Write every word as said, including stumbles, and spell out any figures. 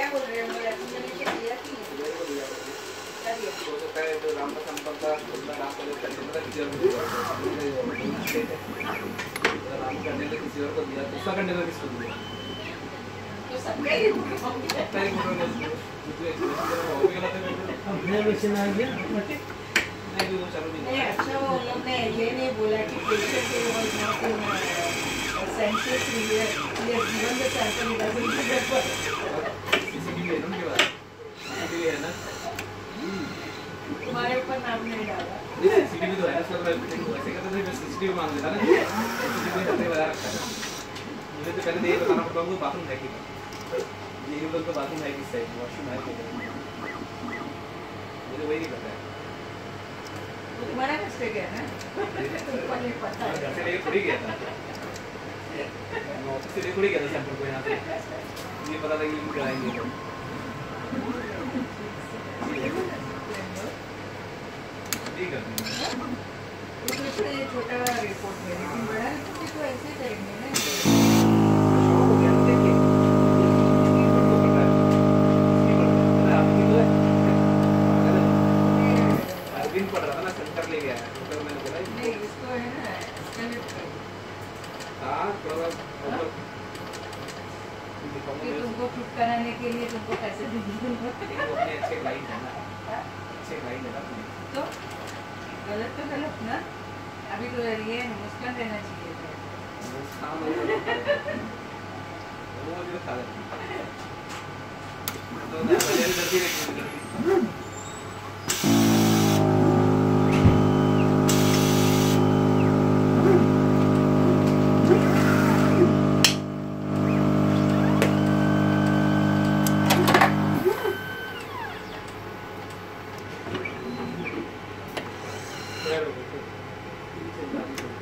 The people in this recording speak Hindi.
बोल रहे हो? मेरा तुमने नीचे दिया कि नहीं? क्या दिया? तो सकता है जो राम का संपर्क था उसका राम को लेकर के मतलब किसी और को दिया राम करने के किसी और को दिया दूसरा करने का किसको दिया तो सबका ही सबका ही फोटो दूसरे एक्सप्रेशन वो भी गलत है अपने वैसे ना गया नहीं वो चलो नहीं अच्छा वो उन्होंने ये नहीं बोला कि पेशेंट के वो नॉट सेंसेस रियल ये जीवन का सैंपल निकाल सीसीटीवी है ना उनके पास सीसीटीवी है ना तुम्हारे ऊपर नाम नहीं डाला सीसीटीवी तो है ना सब ऐसे करते थे सीसीटीवी मांग लेता ना सीसीटीवी करते बता रखा है मुझे तो पहले ये बताना पड़ता है बाथरूम है कि ये लोग तो बाथरूम है किस साइड वॉशरूम है कि मुझे वही नहीं पता है तुम्हारा मिस्टेक है ना तुमको नहीं पता है घर से लेके थोड़ी गया था ऑफिस से लेके थोड़ी गया था सैंपल को यहाँ पे मुझे पता था कि ये कराएंगे तो ठीक है उसमें ये छोटा रिपोर्ट है लेकिन बड़ा रिपोर्ट तो ऐसे करेंगे ना शौक हो गया देखिए अरविंद पढ़ रहा था ना सेंटर ले गया तो मैंने बोला नहीं इसको है ना स्केलेट हाँ थोड़ा कि तुमको फिट कराने के लिए तुमको पैसे दीजिए अपने अच्छे क्लाइंट है ना अच्छे क्लाइंट है ना तो गलत तो गलत ना अभी तो ये मुस्कान देना चाहिए था वो मुझे खा लेती तो मैं पहले करती रहती Claro,